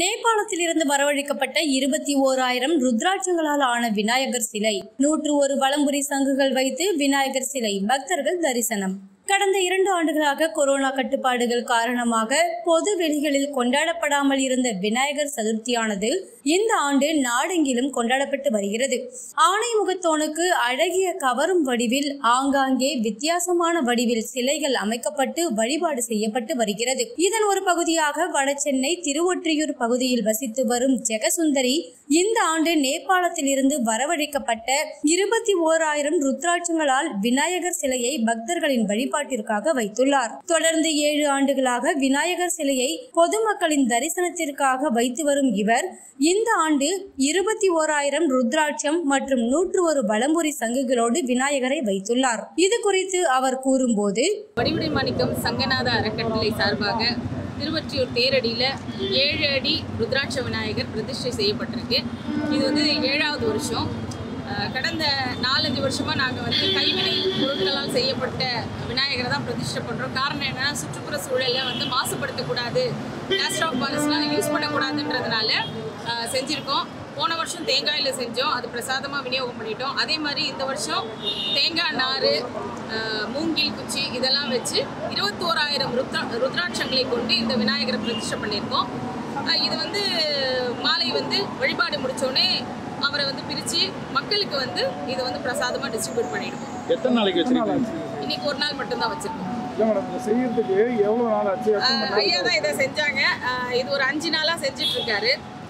நேபாளத்திலிருந்து வரவழைக்கப்பட்ட 21,000 ருத்ராட்சங்களால் ஆன விநாயகர் சிலை, 101 வலம்புரி சங்குகள் வைத்து விநாயகர் சிலை பக்தர்கள் தரிசனம். கடந்த 2 ஆண்டுகளாக கொரோனா கட்டுப்பாடுகள் காரணமாக பொது வெளிகளில் கொண்டாடப்படாமல் இருந்த விநாயகர் சதுர்த்தியானது இந்த ஆண்டு நாடெங்கிலும் கொண்டாடப்பட்டு வருகிறது. ஆனைமுகத்தோனுக்கு அழகிய கவரும் வடிவில் ஆங்காங்கே வித்தியாசமான வடிவில் சிலைகள் அமைக்கப்பட்டு வழிபாடு செய்யப்பட்டு வருகிறது. இதன் ஒரு பகுதியாக வடசென்னை திருவொற்றியூர் பகுதியில் வசித்து வரும் ஜெகசுந்தரி இந்த ஆண்டு நேபாளத்தில் இருந்து வரவழைக்கப்பட்ட 21,000 ருத்ராட்சங்களால் விநாயகர் சிலையை பக்தர்களின் வழிபாட்டிற்காக வைத்துள்ளார். தொடர்ந்து 7 ஆண்டுகளாக விநாயகர் சிலையை பொதுமக்களின் தரிசனத்திற்காக வைத்து வரும் இவர் இந்த ஆண்டு 21,000 ருத்ராட்சம் மற்றும் 101 வலம்புரி சங்குகளோடு விநாயகரை வைத்துள்ளார். இது குறித்து அவர் கூறும்போது, வடிவுடை மாணிக்கம் சங்கநாத அறக்கட்டளை சார்பாக திருவொற்றியூர் தேரடியில் 7 அடி ருத்ராட்ச விநாயகர் பிரதிஷ்டை செய்யப்பட்டிருக்கு. இது வந்து 7வது வருஷம். கடந்த 4-5 வருஷமாக நாங்கள் கைவினை பொருட்களால் செய்யப்பட்ட விநாயகரை தான் பிரதிஷ்டை பண்ணுறோம். காரணம் என்னென்னா, சுற்றுப்புற சூழலை மாசுபடுத்தக்கூடாது, பிளாஸ்டர் ஆஃப் பாரிஸ்லாம் யூஸ் பண்ணக்கூடாதுன்றதுனால செஞ்சுருக்கோம். போன வருஷம் தேங்காயில் செஞ்சோம், அது பிரசாதமாக விநியோகம் பண்ணிட்டோம். அதே மாதிரி இந்த வருஷம் தேங்காய் நார், மூங்கில் குச்சி இதெல்லாம் வச்சு 21,000 ருத்ராட்சங்களை கொண்டு இந்த விநாயகரை பிரதிஷ்டை பண்ணியிருக்கோம். இது மாலை வழிபாடு முடித்தோடனே அவரை பிரித்து மக்களுக்கு இது பிரசாதமாக டிஸ்ட்ரிபியூட் பண்ணிடுவோம். எத்தனை நாளைக்கு வச்சிருக்கீங்க? இன்னைக்கு ஒரு நாள் மட்டும்தான் வச்சிருக்கோம். செய்யறதுக்கு எவ்வளவு நாள் ஆச்சு? ஐயா தான் இதை செஞ்சாங்க. இது ஒரு 5 நாளாக செஞ்சுட்டு இருக்காரு.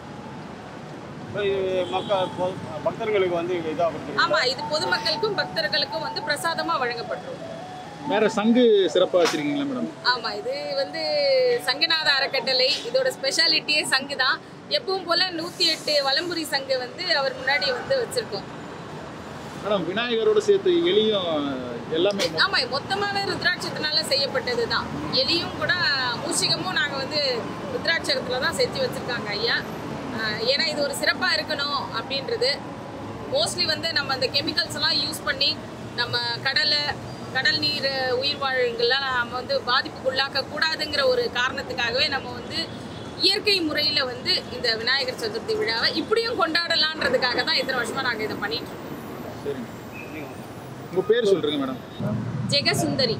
பக்தர்களுக்கு ஆமா, இது பொதுமக்களுக்கும் பக்தர்களுக்கும் பிரசாதமா வழங்கப்படும். வேற சங்கு சிறப்பா வச்சிருக்கீங்களா மேடம்? ஆமா, இது சங்கநாத அறக்கட்டளை, இதோட ஸ்பெஷாலிட்டியே சங்கு தான். எப்பவும் போல 108 வலம்புரி சங்கு அவர் முன்னாடி வச்சிருக்கோம். மேடம், விநாயகரோட சேர்த்து எலியும் எல்லாமே? ஆமா, மொத்தமாவே ருத்ராட்சத்தினால செய்யப்பட்டது தான். எலியும் கூட மூஷிகமும் நாங்க ருத்ராட்சத்துல தான் செஞ்சு வச்சிருக்காங்க ஐயா. ஏன்னா இது ஒரு சிறப்பாக இருக்கணும் அப்படின்றது. மோஸ்ட்லி நம்ம அந்த கெமிக்கல்ஸ் எல்லாம் யூஸ் பண்ணி நம்ம கடல் நீர் உயிர் வாழ்கள்லாம் நம்ம பாதிப்புக்குள்ளாக்க கூடாதுங்கிற ஒரு காரணத்துக்காகவே நம்ம இயற்கை முறையில் இந்த விநாயகர் சதுர்த்தி விழாவை இப்படியும் கொண்டாடலான்றதுக்காக தான் இத்தனை வருஷமாக நாங்கள் இதை பண்ணிட்டு இருக்கோம். சரி, உங்கள் பேர் சொல்கிறீங்க மேடம்? ஜெகசுந்தரி.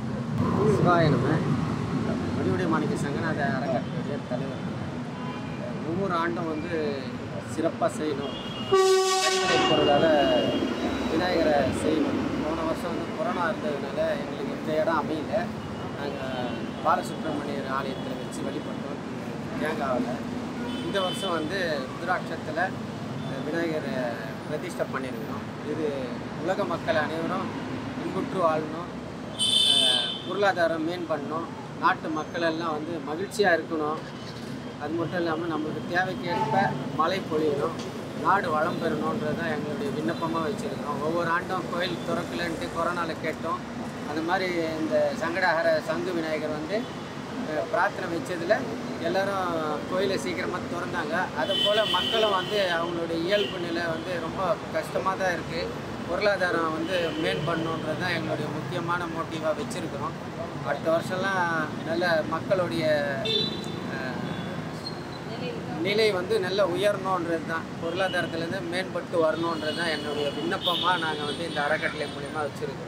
வடிவுடை மாணிக்க சங்கநாத அறக்கட்டளை தலைவர். ஒவ்வொரு ஆண்டும் சிறப்பாக செய்யணும், கைவினை பொருளால் விநாயகரை செய்யணும். போன வருஷம் கொரோனா இருந்ததுனால எங்களுக்கு இந்த இடம் அமையல. நாங்கள் பாலசுப்ரமணியர் ஆலயத்தில் வச்சு வழிபட்டோம் தேங்காவில். இந்த வருஷம் ருத்ராட்சத்தில் விநாயகரை பிரதிஷ்டை பண்ணியிருக்கிறோம். இது உலக மக்கள் அனைவரும் இன்புற்று வாழணும், பொருளாதாரம் மேம்படணும், நாட்டு மக்கள் எல்லாம் மகிழ்ச்சியாக இருக்கணும். அது மட்டும் இல்லாமல் நம்மளுக்கு தேவைக்கேற்ப மழை பொழியணும், நாடு வளம் பெறணுன்றது தான் எங்களுடைய விண்ணப்பமாக வச்சுருக்கோம். ஒவ்வொரு ஆண்டும் கோயில் திறக்கலன்ட்டு கொரோனாவில் கேட்டோம். அது மாதிரி இந்த சங்கடாகர சங்கு விநாயகர் பிரார்த்தனை வச்சதில் எல்லோரும் கோயிலை சீக்கிரமாக திறந்தாங்க. அதுபோல் மக்களும் அவங்களுடைய இயல்பு நிலை ரொம்ப கஷ்டமாக தான் இருக்குது. பொருளாதாரம் மேம்படணுன்றது தான் எங்களுடைய முக்கியமான மோட்டிவாக வச்சுருக்கிறோம். அடுத்த வருஷம்லாம் நல்ல மக்களுடைய நிலை நல்ல உயரணுன்றது தான், பொருளாதாரத்துலேருந்து மேம்பட்டு வரணுன்றது தான் என்னுடைய விண்ணப்பமாக நாங்கள் இந்த அறக்கட்டளை மூலிமா வச்சுருக்கிறோம்.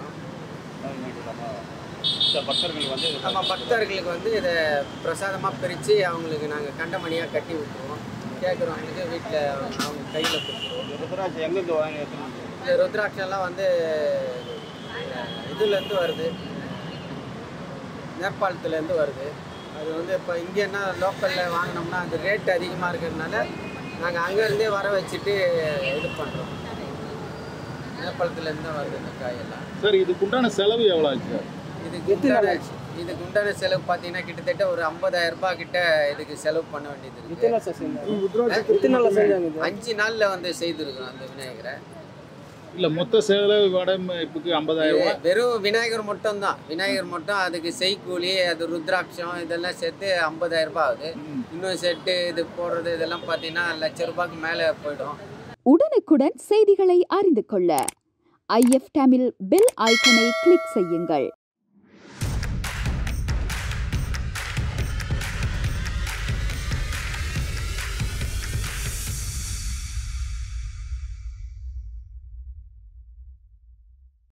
நம்ம பக்தர்களுக்கு இதை பிரசாதமாக பிரித்து அவங்களுக்கு நாங்கள் கண்டமணியாக கட்டி விட்டுருவோம். கேட்குறவங்களுக்கு வீட்டில் அவங்க கையில் கொடுத்துருவோம். ருத்ராட்சம் எங்கேருந்து வாங்கி? இந்த ருத்ராட்சம்லாம் இதுலேருந்து வருது, நேபாளத்துலேருந்து வருது. அது இப்போ இங்கேன்னா லோக்கலில் வாங்கினோம்னா அது ரேட் அதிகமாக இருக்கிறதுனால நாங்கள் அங்கேருந்தே வர வச்சுட்டு இது பண்ணுறோம். நேபாளத்துலேருந்து வருது இந்த காயெல்லாம். சார், இதுக்கு உண்டான செலவு எவ்வளோ ஆச்சு? இதுக்கு உண்டான செலவு பார்த்தீங்கன்னா கிட்டத்தட்ட ஒரு 50,000 ரூபாய் கிட்ட இதுக்கு செலவு பண்ண வேண்டியது இருக்குது. 5 நாளில் செய்திருக்கிறோம் அந்த விநாயகரை. இல்லை, மொத்த செலவு வடமைப்புக்கு 50,000. வெறும் விநாயகர் மட்டும்தான். விநாயகர் மட்டும், அதுக்கு செய்கூலி, அது ருத்ராட்சம் இதெல்லாம் சேர்த்து 50,000 ரூபாய் ஆகுது. இன்னும் செட்டு இது போடுறது இதெல்லாம் பார்த்தீங்கன்னா ₹1,00,000 மேலே போயிடும். உடனுக்குடன் செய்திகளை அறிந்து கொள்ள IF தமிழ் பெல் ஐக்கனை கிளிக் செய்யுங்கள்.